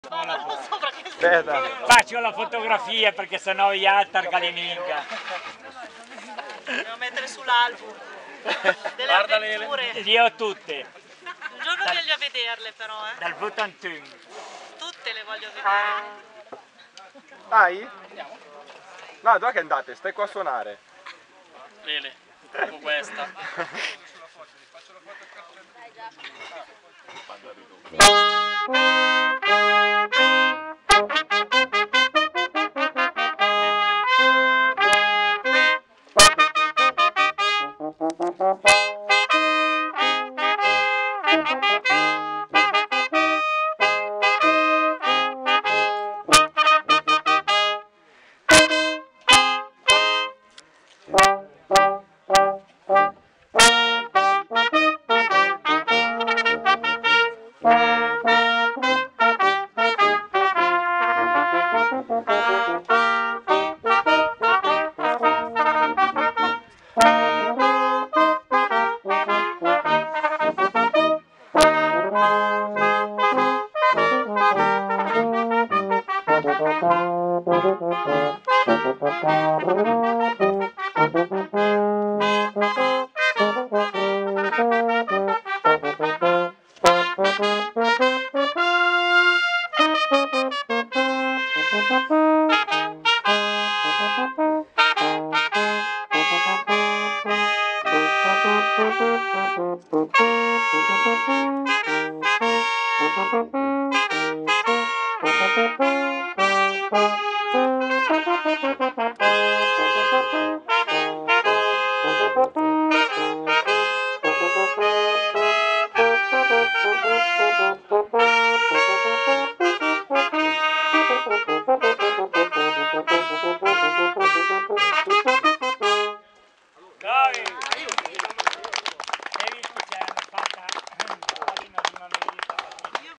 Aspetta. Faccio la fotografia perché sennò gli altri minca. Devo mettere sull'album delle avventure. Io ho tutte. Un giorno voglio vederle però, Dal Butantin. Tutte le voglio vedere. Dai? No, dove che andate? Stai qua a suonare. Lele, dopo questa.